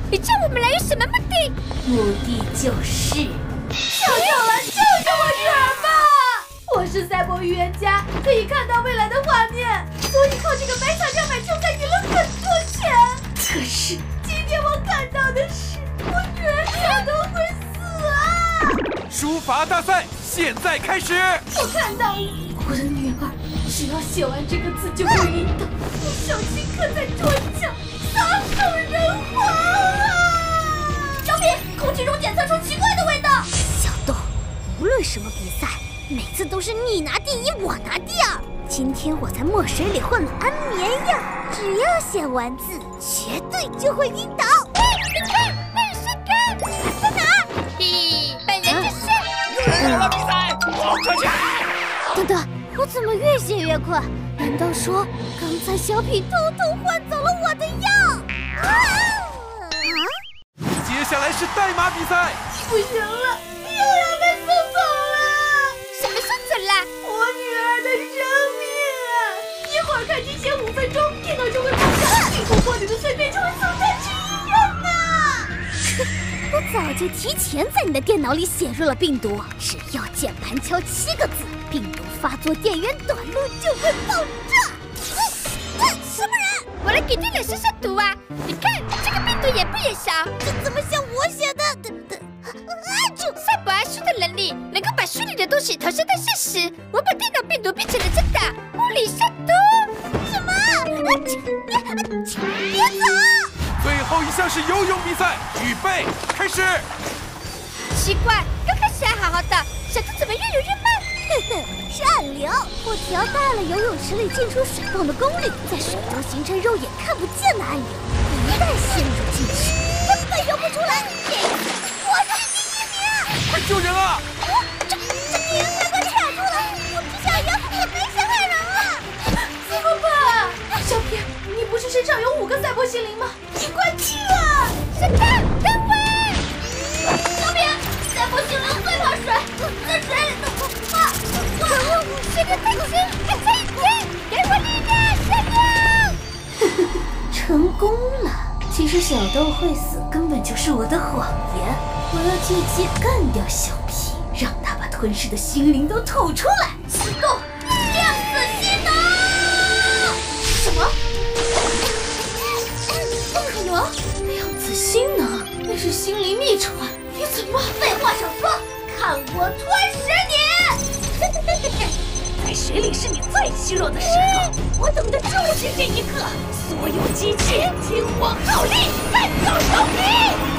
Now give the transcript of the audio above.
你叫我们来有什么目的？ 目的就是， 求求了，救救我女儿吧！我是赛博预言家，可以看到未来的画面，所以靠这个买彩票买球赛赢了很多钱。可是今天我看到的是，我女儿小豆会死啊！ 书法大赛现在开始。 我看到了，我的女儿只要写完这个字就会晕倒，不小心刻在桌角，撒手人寰啊！小品，空气中检测出奇怪的味道。 小豆，无论什么比赛，每次都是你拿第一，我拿第二。今天我在墨水里混了安眠药，只要写完字，绝对就会晕倒。你看，那是谁？在哪儿？咦，本人就是。 又来了比赛，好可惜！ 等等，我怎么越写越快？难道说刚才小品偷偷换走了我的药？ 接下来是代码比赛。 不行了，又要被送走了。 什么送走了？ 我女儿的生命啊！一会儿看机前5分钟，电脑就会爆炸，地图破里的碎片就会送她去医院啊！ 我早就提前在你的电脑里写入了病毒，只要键盘敲7个字，病毒发作电源短路就会爆炸。什么人？我来给电脑消消毒啊！你看这个病毒也不也小，这怎么像我写的？赛博阿叔的能力能够把书里的东西投射到现实，我把电脑病毒变成了真的物理消毒。什么？别走！ 最后一项是游泳比赛，预备开始。 奇怪，刚开始还好好的，小兔怎么越游越慢？是暗流，我调大了游泳池里进出水泵的功率，在水中形成肉眼看不见的暗流，一旦陷入进去，根本游不出来。我是第1名！ 快救人啊！ 这你人快卡住了，我只想游，我没想害人了。 怎么办？小品，你不是身上有5个赛博心灵吗？你快去啊！ 神探，等我！ 小品，赛博心灵最怕水，在水里都不怕。 可恶，50个弹心，还差1点，给我力量，小六！ 成功了。其实小豆会死根本就是我的谎言，我要借机干掉小皮，让他把吞噬的心灵都吐出来。启动量子心能！什么？不可能！量子心能？那是心灵秘传，你怎么？废话少说，看我吞噬你！ 在水里是你最虚弱的时候，我等的就是这一刻。所有机器听我号令，干掉小皮！